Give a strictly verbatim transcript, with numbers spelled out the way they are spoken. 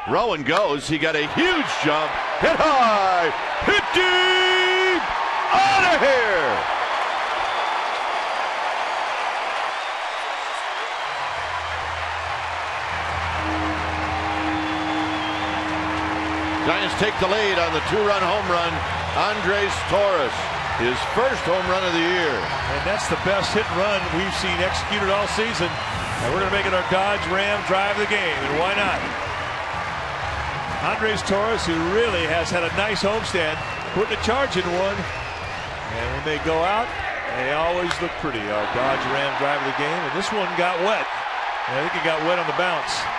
Rowan goes. He got a huge jump. Hit high. Hit deep. Out of here. Giants take the lead on the two-run home run. Andres Torres, his first home run of the year. And that's the best hit and run we've seen executed all season. And we're going to make it our Dodge Ram drive of the game. And why not? Andres Torres, who really has had a nice homestand, putting a charge in one. And when they go out, they always look pretty. Our Dodge Ram drive of the game. And this one got wet. And I think it got wet on the bounce.